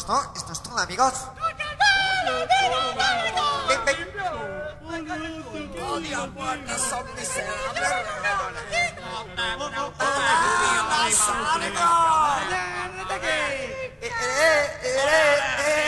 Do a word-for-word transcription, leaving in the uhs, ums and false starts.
es todo, esto es todo, amigos. Ven, ven. ¡Odio muertos, son miserables! Eh, eh, eh, eh.